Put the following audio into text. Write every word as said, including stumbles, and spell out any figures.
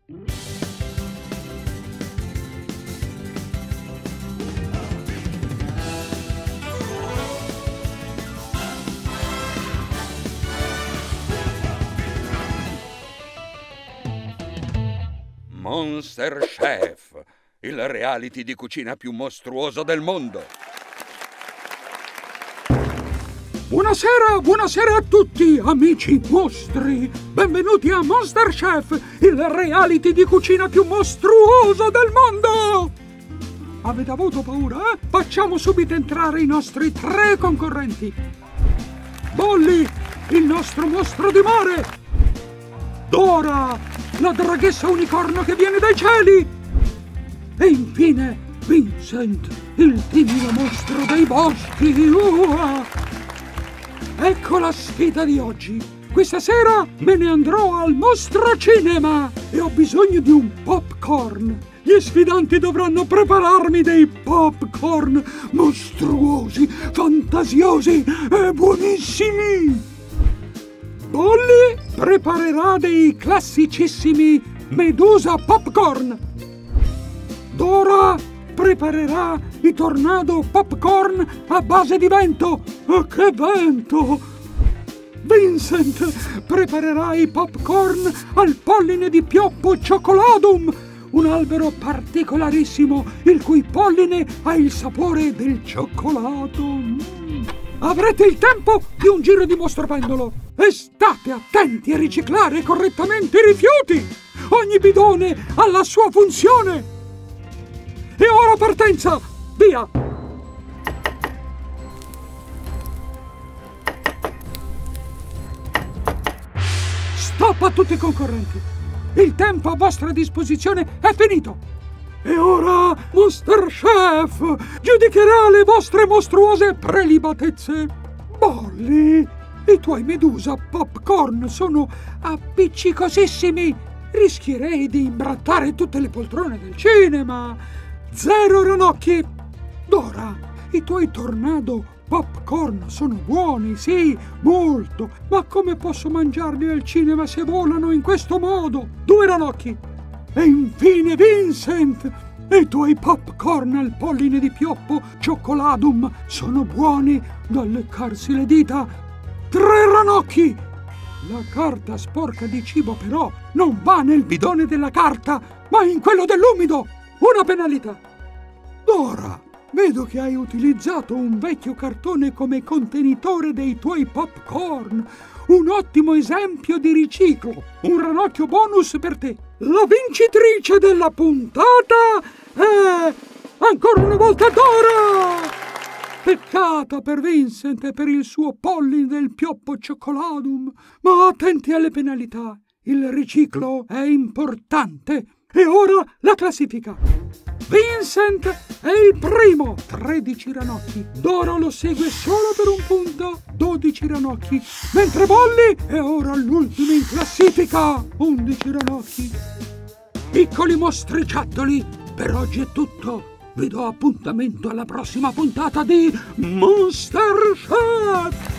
MasterChef, il reality di cucina più mostruoso del mondo. Buonasera, buonasera a tutti, amici mostri! Benvenuti a MasterChef, il reality di cucina più mostruoso del mondo! Avete avuto paura, eh? Facciamo subito entrare i nostri tre concorrenti. Bolli, il nostro mostro di mare! Dora, la draghessa unicorno che viene dai cieli! E infine Vincent, il timido mostro dei boschi! Uah! Ecco la sfida di oggi. Questa sera me ne andrò al Mostro Cinema e ho bisogno di un popcorn. Gli sfidanti dovranno prepararmi dei popcorn mostruosi, fantasiosi e buonissimi. Bolli preparerà dei classicissimi Medusa Popcorn. Dora preparerà i tornado popcorn a base di vento. Oh, che vento! Vincent preparerà i popcorn al polline di pioppo Cioccolatum, un albero particolarissimo il cui polline ha il sapore del cioccolato. Avrete il tempo di un giro di mostropendolo e state attenti a riciclare correttamente i rifiuti. Ogni bidone ha la sua funzione. E ora partenza! Via! Stop a tutti i concorrenti! Il tempo a vostra disposizione è finito! E ora MasterChef giudicherà le vostre mostruose prelibatezze! Bolli, i tuoi Medusa Popcorn sono appiccicosissimi! Rischierei di imbrattare tutte le poltrone del cinema! Zero ranocchi! Dora, i tuoi tornado popcorn sono buoni, sì, molto, ma come posso mangiarli al cinema se volano in questo modo? Due ranocchi! E infine Vincent, i tuoi popcorn al polline di pioppo Cioccolatum sono buoni da leccarsi le dita. Tre ranocchi! La carta sporca di cibo però non va nel bidone della carta, ma in quello dell'umido. Una penalità. Dora, vedo che hai utilizzato un vecchio cartone come contenitore dei tuoi popcorn. Un ottimo esempio di riciclo. Un ranocchio bonus per te. La vincitrice della puntata è ancora una volta Dora! Peccato per Vincent e per il suo polline del pioppo Cioccolatum. Ma attenti alle penalità. Il riciclo è importante. E ora la classifica. Vincent è il primo, tredici ranocchi. Dora lo segue solo per un punto, dodici ranocchi. Mentre Bolli è ora l'ultimo in classifica, undici ranocchi. Piccoli mostriciattoli, per oggi è tutto. Vi do appuntamento alla prossima puntata di MasterChef!